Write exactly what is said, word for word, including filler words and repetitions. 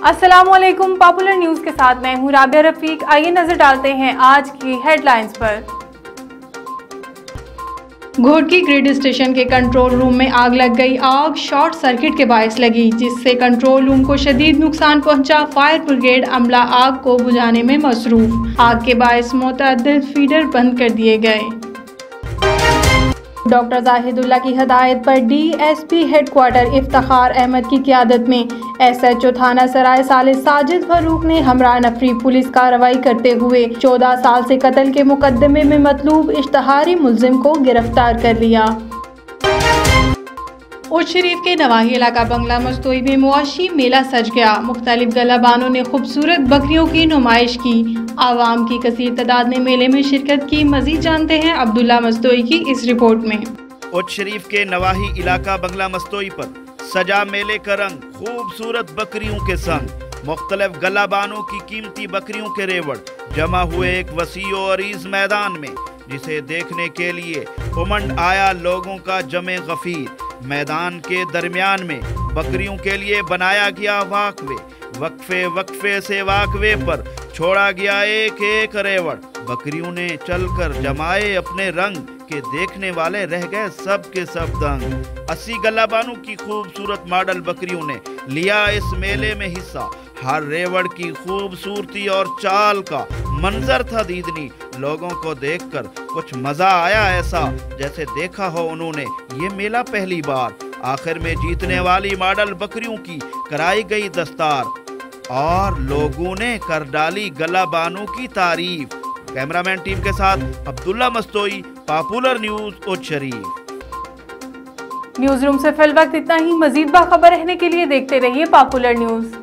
अस्सलामुअलैकुम, popular news के साथ मैं हूँ राबिया रफीक। आइए नजर डालते हैं आज की हेडलाइंस पर। घोटकी ग्रिड स्टेशन के कंट्रोल रूम में आग लग गई। आग शॉर्ट सर्किट के बायस लगी, जिससे कंट्रोल रूम को शदीद नुकसान पहुंचा। फायर ब्रिगेड अमला आग को बुझाने में मसरूफ। आग के बायस मुतअद्दिद फीडर बंद कर दिए गए। डॉक्टर जाहिदुल्ला की हदायत पर डीएसपी हेडक्वार्टर इफ्तिखार अहमद की क़ियादत में एसएचओ थाना सराय साले साजिद फरूक ने हमरा नफरी पुलिस कार्रवाई करते हुए चौदह साल से कत्ल के मुकदमे में मतलूब इश्तहारी मुल्जिम को गिरफ्तार कर लिया। उर्द शरीफ के नवाही इलाका बंगला मस्तोई में मुआशी मेला सज गया। मुख्तलिफ गलाबानों ने खूबसूरत बकरियों की नुमाइश की। आवाम की कसीर तादाद ने मेले में शिरकत की। मजीद जानते हैं अब्दुल्ला मस्तोई की इस रिपोर्ट में। उर्द शरीफ के नवाही इलाका बंगला मस्तोई पर सजा मेले का रंग खूबसूरत बकरियों के संग मुख्तलिफ गलाबानों की कीमती बकरियों के रेवड़ जमा हुए एक वसी और अरीज मैदान में, जिसे देखने के लिए उमंड आया लोगों का जमे गफीर। मैदान के दरमियान में बकरियों के लिए बनाया गया वाकवे। वक्फे वक्फे से वाकवे पर छोड़ा गया एक एक रेवड़। बकरियों ने चलकर जमाए अपने रंग के देखने वाले रह गए सब के सब दंग। अस्सी गलाबानों की खूबसूरत मॉडल बकरियों ने लिया इस मेले में हिस्सा। हर रेवड़ की खूबसूरती और चाल का मंजर था दीदनी। लोगों को देखकर कुछ मजा आया, ऐसा जैसे देखा हो उन्होंने ये मेला पहली बार। आखिर में जीतने वाली मॉडल बकरियों की कराई गई दस्तार और लोगों ने कर डाली गलाबानों की तारीफ। कैमरामैन टीम के साथ अब्दुल्ला मस्तोई, पॉपुलर न्यूज उर्द शरीफ। न्यूज रूम से फिल वक्त इतना ही। मजीद बाखबर रहने के लिए देखते रहिए पॉपुलर न्यूज।